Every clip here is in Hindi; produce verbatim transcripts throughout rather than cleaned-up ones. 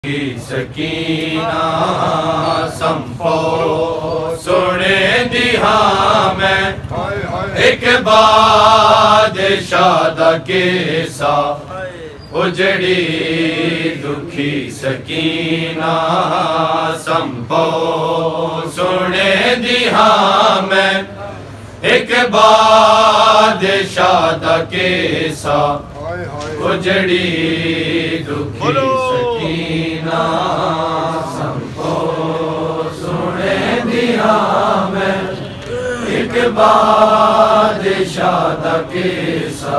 की सकीना संपो सुने दिहा मैं एक बादशाह दा केसा उजड़ी दुखी सकीना संपो सुने दिहा मैं एक बादशाह दा केसा उजड़ी दुखी सकीना संपो सुने दिया मैं एक बादशाह दा केसा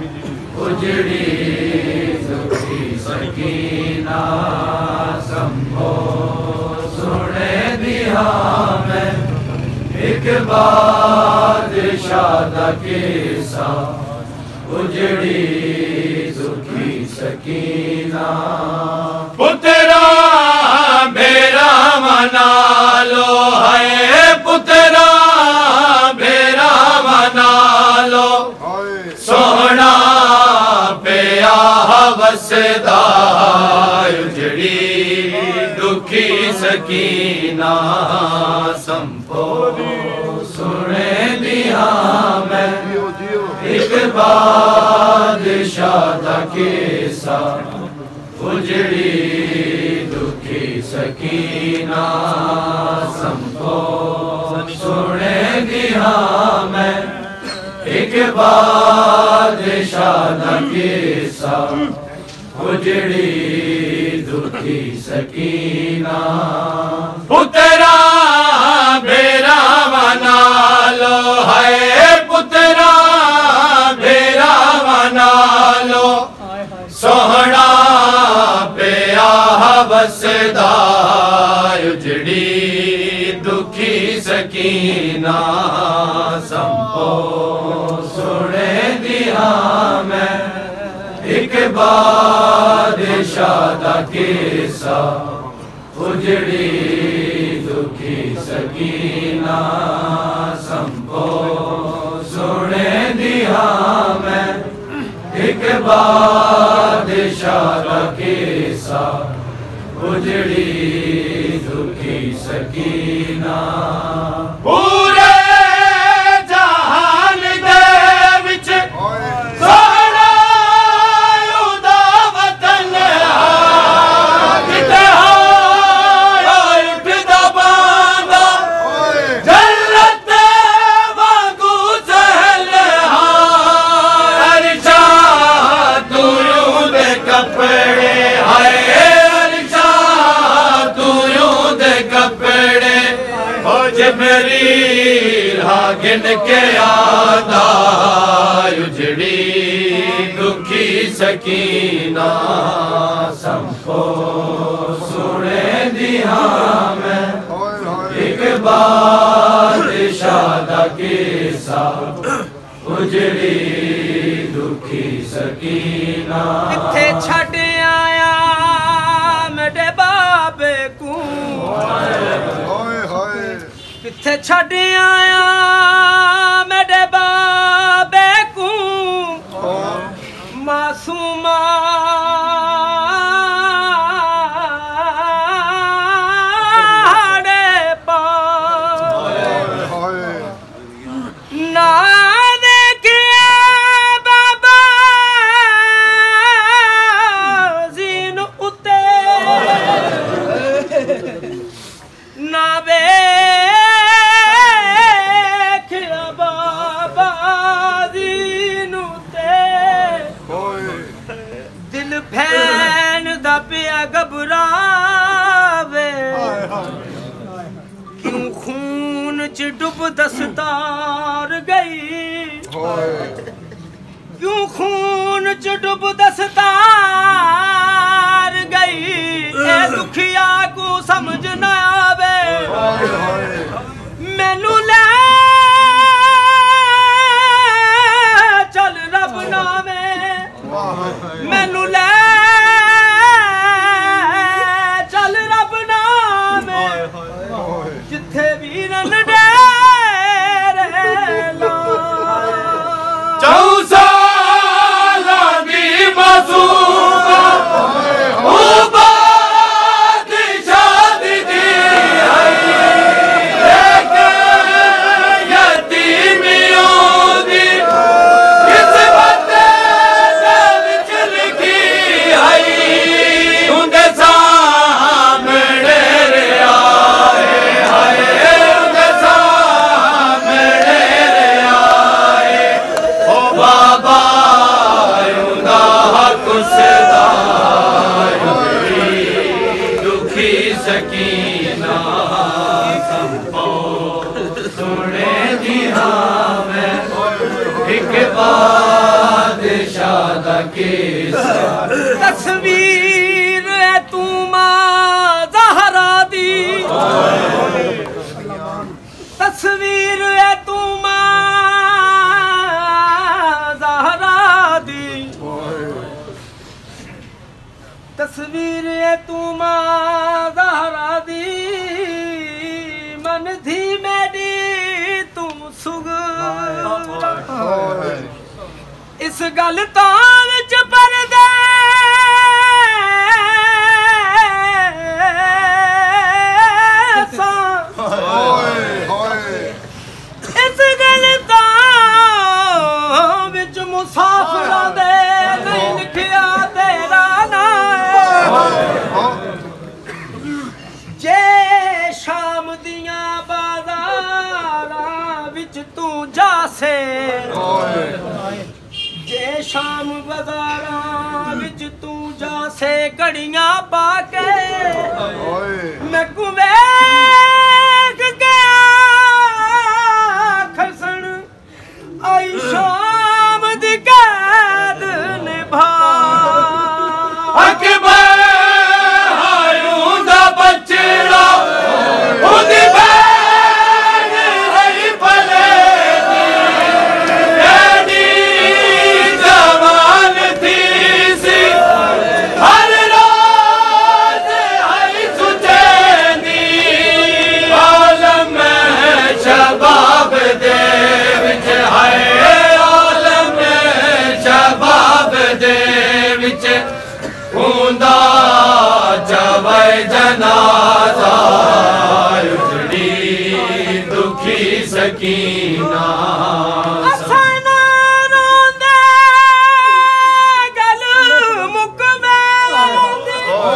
उजड़ी दुखी सकीना संपो सुने दिया मैं एक बादशाह दा केसा उजड़ी दुखी सकीना पुत्रा मेरा मना लो है पुत्रा मेरा मना लो सोना पिया वसदा उजड़ी दुखी सकीना संपो सुने दिया मैं एक बादशाह दा केसा उजड़ी दुखी सकीना संपो सुने दिया मैं एक बादशाह दा केसा उजड़ी दुखी सकीना पुत्रा मेरा मना लो है पुत्रा मेरा मना लो सोहना पिया वसदा उजड़ी दुखी सकीना संपो सुने दिया मैं एक बादशाह दा केसा उजड़ी दुखी सकीना संपो सुने दिया मैं एक बादशाह दा केसा उजड़ी दुखी सकीना पूरे जहान दे विच सोहना उदा वतन किते हाय उठदा बांदा जन्नत वांगू सहल अरशा तू यूं दे कपड़े हाय अरशा तू यूं दे कपड़े हो जबरील गिन के आदा उजड़ी दुखी सकीना संपो सुने दिया मैं एक बादशाह दा केसा उजड़ी दुखी सकीना किथे छड़ आया मेरे बाबे को किथे छड़ आया मेरे बाबे को मासूमा ना घबरावे क्यों खून च डुब दस्तार गई क्यों खून च डुब दस्तार गई ए दुखिया को समझ न आवे मैनू ले चल रब नावे मैनू ले जिथे वीरन डेरे ला चौसाला दी मासूमा दुखी सकीना संभो सुने दिया मैं एक बादशाह दा किस्सा तस्वीर है तू मां ज़हरा दी तस्वीर है तू मां ज़हरा दी तस्वीर है तू मां ज़हरा दी मन थी मेरी तू सुग इस गल तो विच परदे इस गल तो विच मुसाफिरां दे नहीं लिखिया तेरा नाम जे शाम दियां बाज़ारां विच तू जासे जे शाम बाज़ारां विच तू जासे घड़ियां पाके मैं कुवेख के खसन आई शाम दी कैद निभा अकबर हारून दा बचड़ा उदी बैन रही भले दी जवान थी सी हर रोज आई सुचैनी आलम शबाब दे विच है आलम शबाब दे विच हुंदा जवे जनाजा उजड़ी दुखी सकीना असाना रोंदे गल मुक वेंदी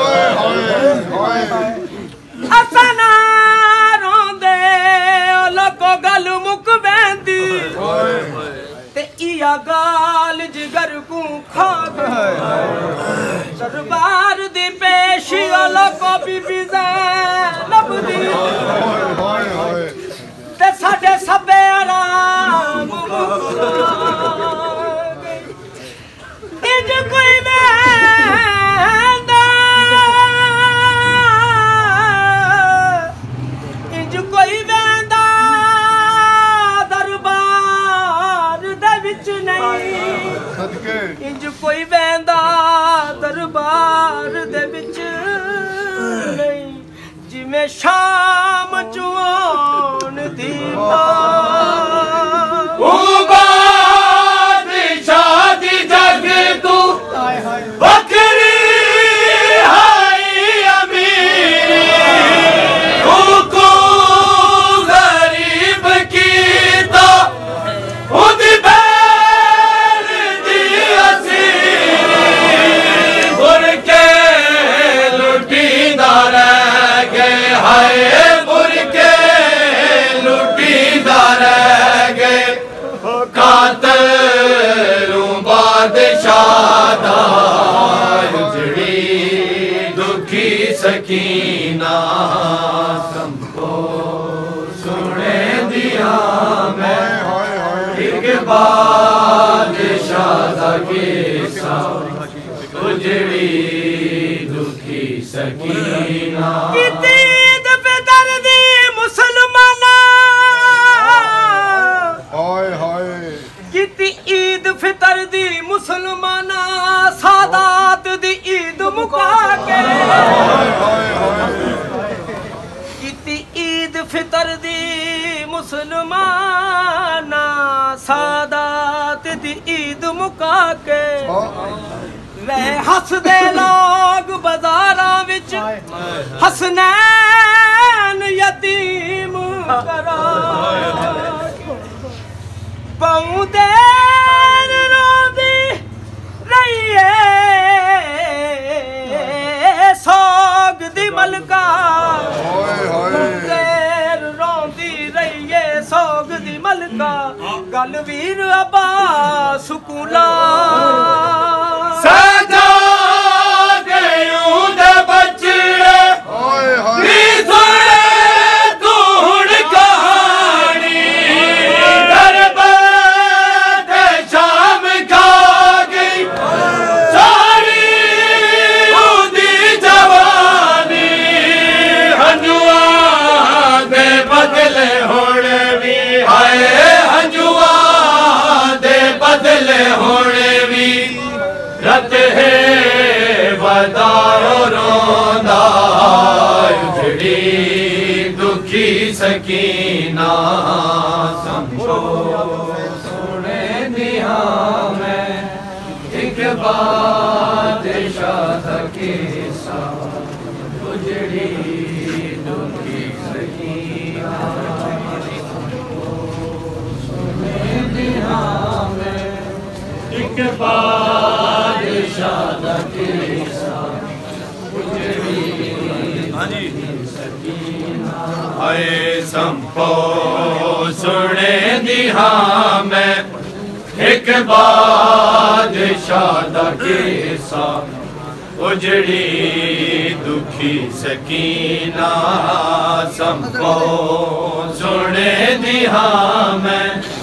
असाना रोंदे लोको गल मुक वेंदी ते इया गाल जिगर को खा दरबार दी पेशी लोको बीबी ज़ैनब दी ते साडे सबे आराम इंज कोई वेंदा इंज कोई वेंदा दरबार दे विच नहीं इंज कोई वेंदा दरबार दे विच नहीं जिमें शाम चुआन दी बादशाह दी जग तू बकरी हाई अमीरी को गरीब की तो उदी बैर दी असीरी बुर के लुटीदा रह गए हाय बुर के लुटीदा रह गए कातलू बादशाह दा उजड़ी दुखी सकीना संभो सुने दिया मैं एक बादशाह दा किस्सा उजड़ी दुखी सकीना किती ईद फितर दी मुसलमाना किती ईद फितर दी मुसलमाना सादात दी ईद मुका के किती ईद फितर दी मुसलमाना सादात दी ईद मुका के रह हसदे लोग बाजारा विच हसनैन यतीम करा पौंदे रोंदी रहिए सोग दी मलका रोंदी रहिए सोग दी मलका गल वीर अब्बास कुला सजा गयूं दे बच्चे उजड़ी दुखी सकीना समझो सुने दिया मैं एक बादशाह की सा उजड़ी दुखी सकीना सुने दिया मैं एक बादशाह की सा उजड़ी आए संपो सुने दिहा मैं एक बादशाह दा किस्सा उजड़ी दुखी सकीना संपो सुने दिहा मैं